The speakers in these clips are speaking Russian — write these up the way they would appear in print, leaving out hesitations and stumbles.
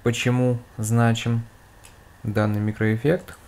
почему значим данный микроэффект.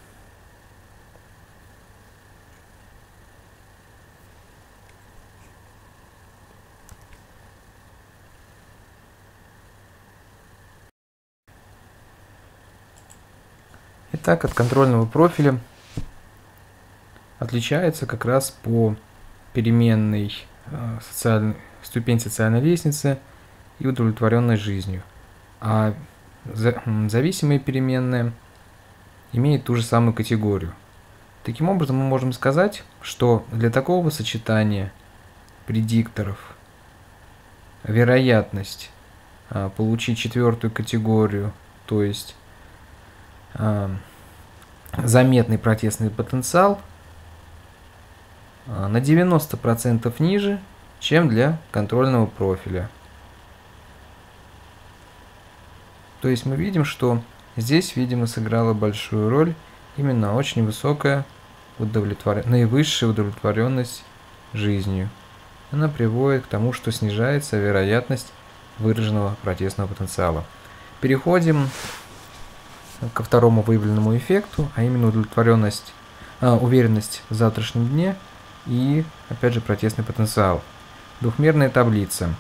Итак, от контрольного профиля отличается как раз по переменной ступень социальной лестницы и удовлетворенность жизнью. А зависимые переменные имеют ту же самую категорию. Таким образом, мы можем сказать, что для такого сочетания предикторов вероятность получить четвертую категорию, то есть заметный протестный потенциал, на 90% ниже, чем для контрольного профиля. То есть мы видим, что здесь, видимо, сыграла большую роль именно очень высокая наивысшая удовлетворенность жизнью. Она приводит к тому, что снижается вероятность выраженного протестного потенциала. Переходим ко второму выявленному эффекту, а именно уверенность в завтрашнем дне и, опять же, протестный потенциал. Двухмерная таблица.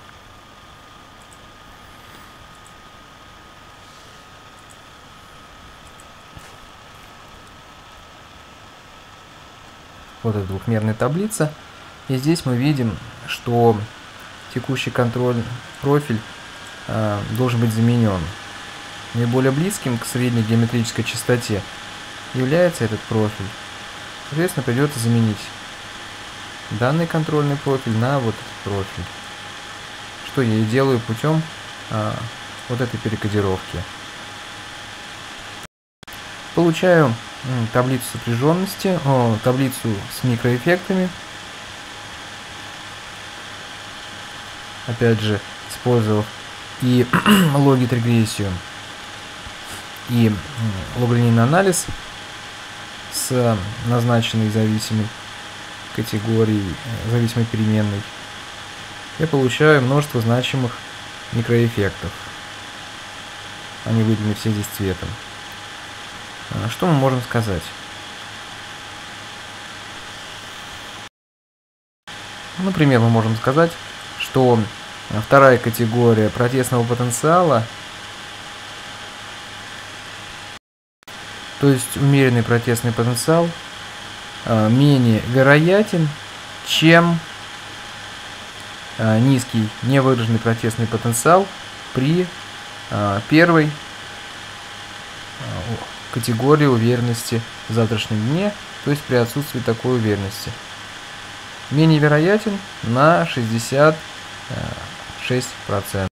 Вот эта двухмерная таблица. И здесь мы видим, что текущий контрольный профиль должен быть заменен. Наиболее близким к средней геометрической частоте является этот профиль. Соответственно, придется заменить данный контрольный профиль на вот этот профиль. Что я и делаю путем вот этой перекодировки. Получаю таблицу сопряженности, таблицу с микроэффектами. Опять же, использовав и логит-регрессию, и логолинейный анализ с назначенной зависимой категорией, зависимой переменной, я получаю множество значимых микроэффектов. Они выделены все здесь цветом. Что мы можем сказать? Например, мы можем сказать, что вторая категория протестного потенциала, то есть умеренный протестный потенциал, менее вероятен, чем низкий невыраженный протестный потенциал при первой категории уверенности в завтрашнем дне, то есть при отсутствии такой уверенности. Менее вероятен на 66%.